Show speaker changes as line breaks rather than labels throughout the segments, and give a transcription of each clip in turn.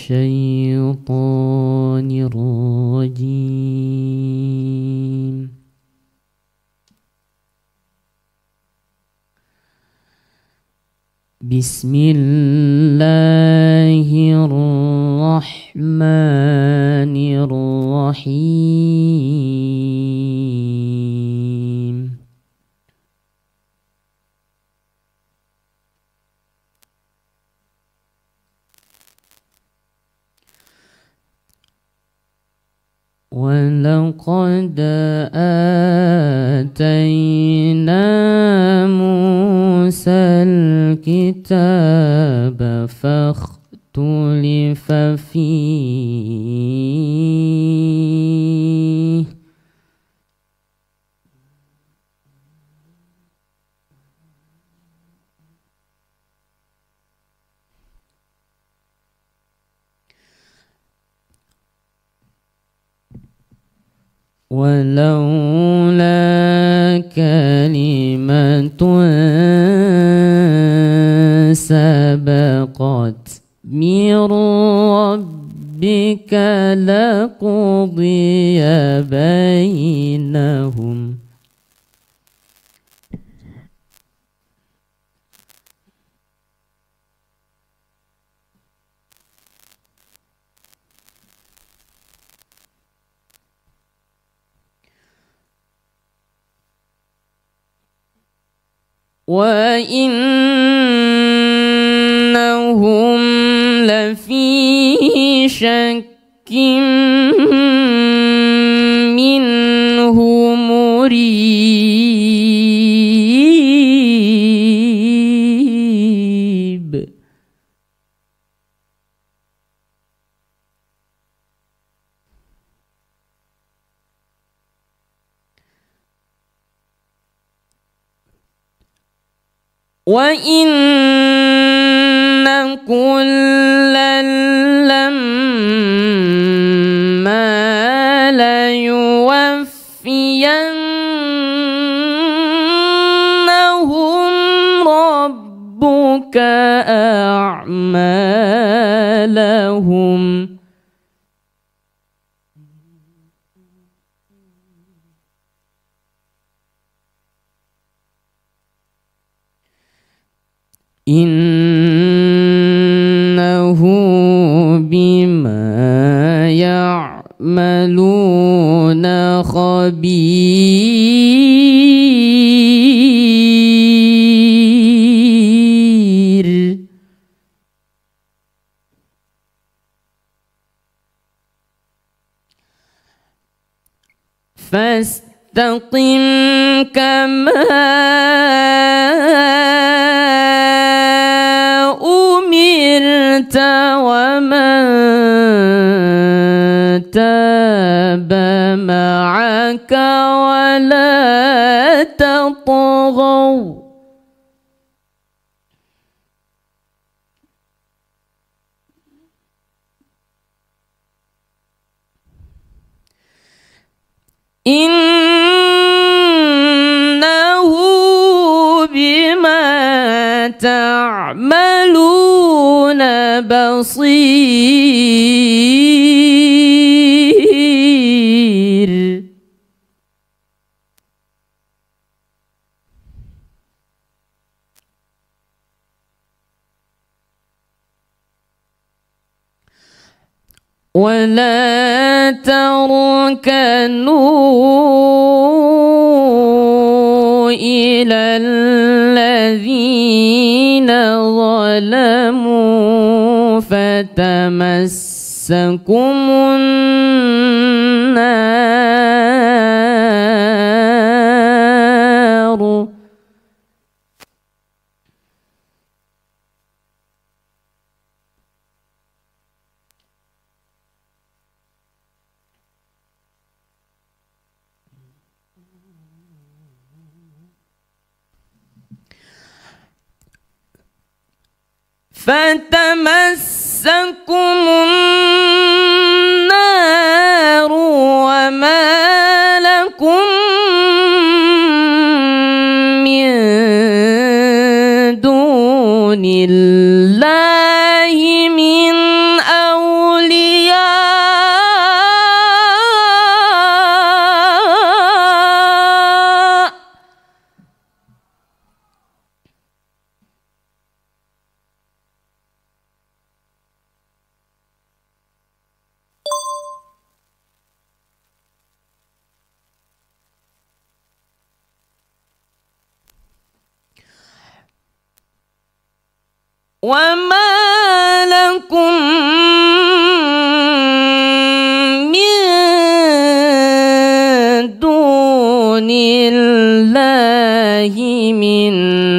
الشيطان الرجيم. بسم الله الرحمن الرحيم. ولقد آتينا موسى الكتاب فاختلف فيه ولولا كلمة سبقت من ربك لقضي بينهم وإنهم لفي شك منه مريب. وإن كلا لما ليوفينهم ربك أعمالهم إنه بما يعملون خبير. فاستقم كما أمرت ومن تاب معك ولا تطغوا إنه بما تعملون بصير. ولا تركنوا إلى الذين ظلموا فتمسكم النار فتمسكم النار وما لكم من دون الله من أولياء وما لكم من دون الله من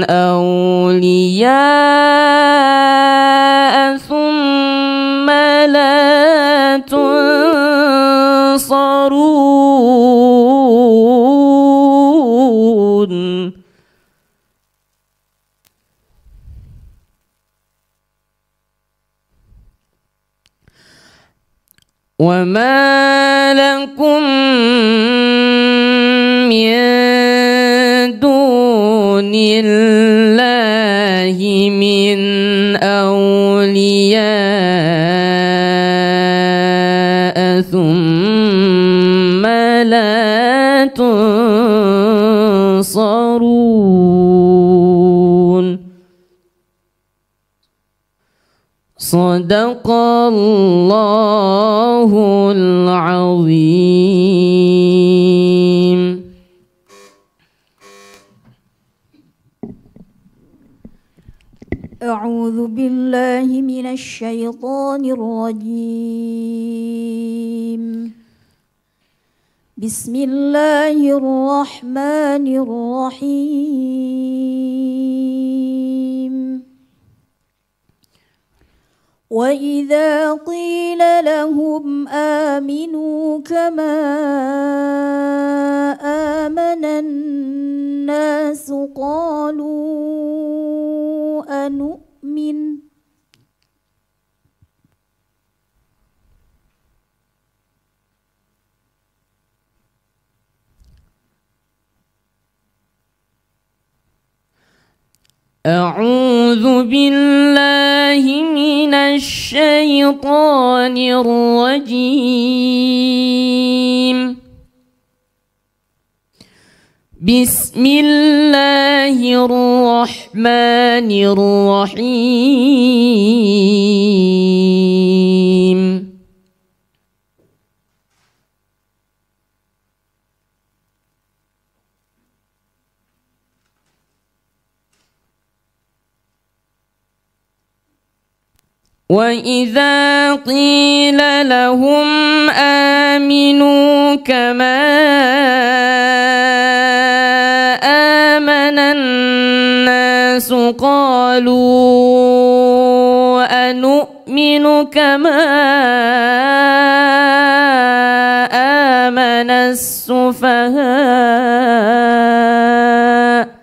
أولياء ثم لا تنصرون وما لكم من دون الله من أولياء ثم لا تنصرون صدق الله العظيم.
أعوذ بالله من الشيطان الرجيم. بسم الله الرحمن الرحيم. وإذا قيل لهم آمنوا كما آمن الناس قالوا أنؤمن
أعوذ بالله من الشيطان الرجيم. بسم الله الرحمن الرحيم. وإذا قيل لهم آمنوا كما آمن الناس قالوا أنؤمن كما آمن السفهاء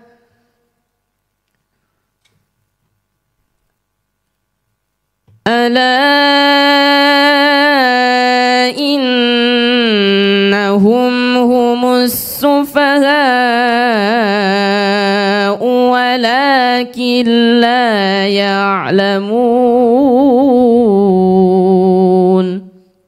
ألا إنهم هم السفهاء ولكن لا يعلمون.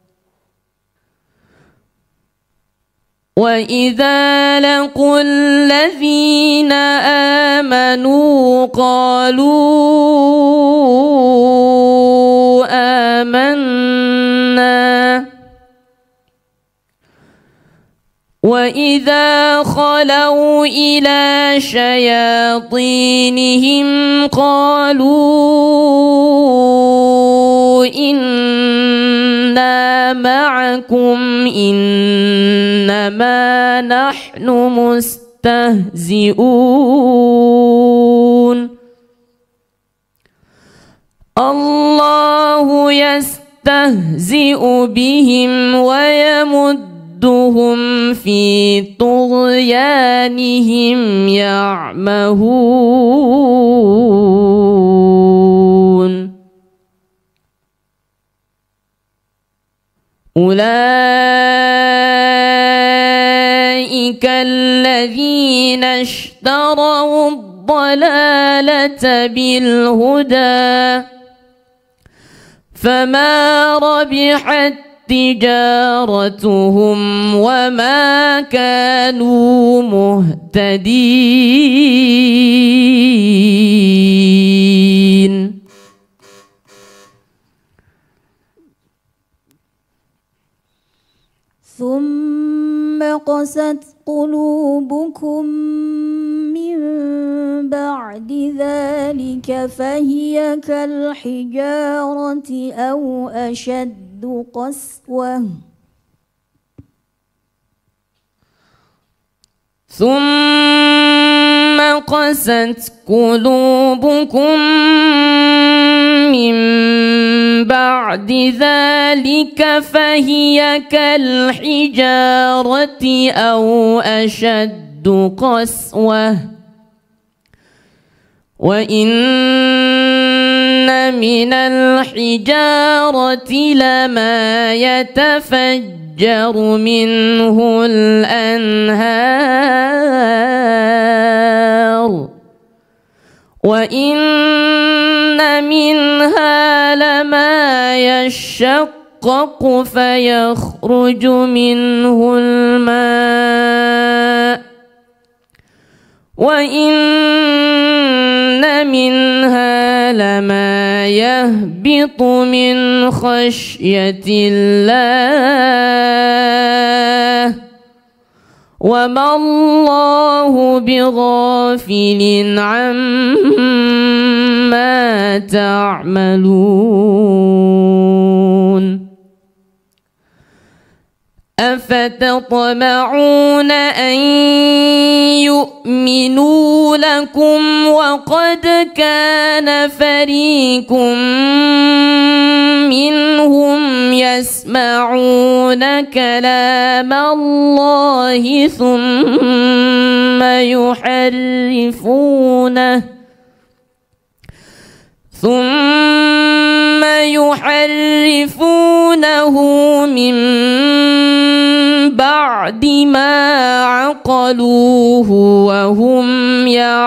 وإذا لقوا الذين آمنوا قالوا آمنا وإذا خلوا إلى شياطينهم قالوا إنا معكم إنما نحن مستهزئون. الله يستهزئ بهم ويمدهم في طغيانهم يعمهون. أولئك الذين اشتروا الضلالة بالهدى فما ربحت تجارتهم وما كانوا مهتدين.
ثم قست قلوبكم من بعد ذلك فهي كالحجارة أو أشد قسوة
ثم قست قلوبكم من بعد ذلك فهي كالحجارة أو أشد قسوة وإن من الحجارة لما يتفجر منه الأنهار وإن منها لما يشقق فيخرج منه الماء وإن منها لما يهبط من خشية الله وما الله بغافل عما تعملون أفتطمعون أن يؤمنوا لكم وقد كان فريق منهم يسمعون كلام الله ثم يحرفونه من بعد ما عقلوه وهم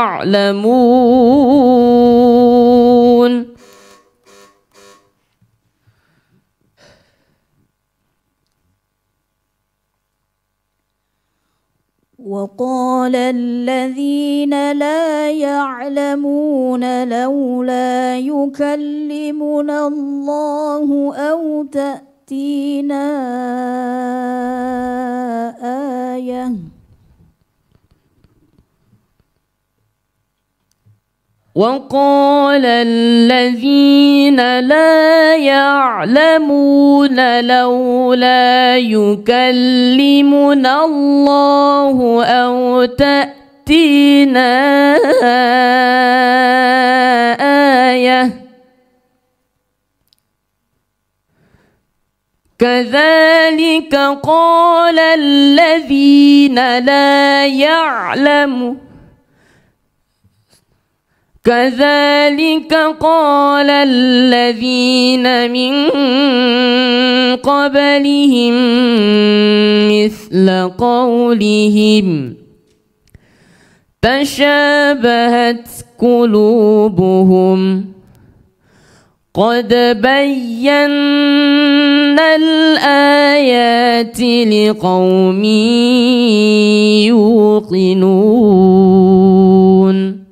يعلمون
وقال الذين لا يعلمون لولا يكلمنا الله أو تأتينا آية
وقال الذين لا يعلمون لولا يكلمنا الله أو تأتينا آية كذلك قال الذين لا يعلمون كذلك قال الذين من قبلهم مثل قولهم تشابهت قلوبهم قد بينا الآيات لقوم يوقنون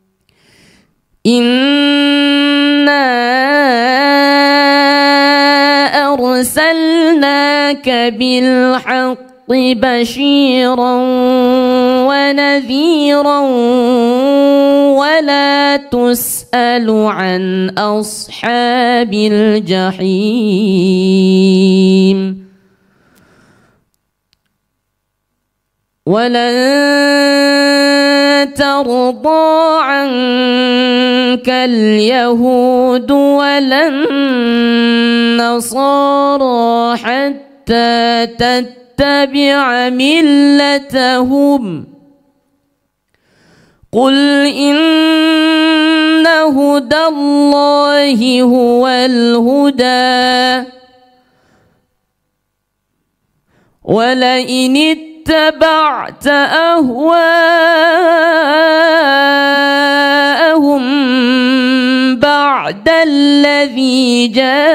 إنا أرسلناك بالحق بشيرا ونذيرا ولا تسأل عن أصحاب الجحيم ولن ترضى عنك اليهود ولا النصارى حتى تتبع ملتهم قل إن هدى الله هو الهدى ولئن اتبعت أهواءهم بعد الذي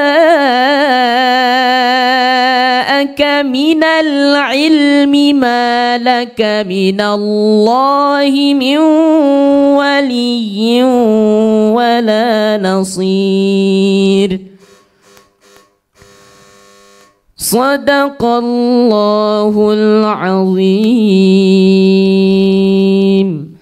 جاءك من العلم ما لك من الله من ولي ولا نصير صدق الله العظيم.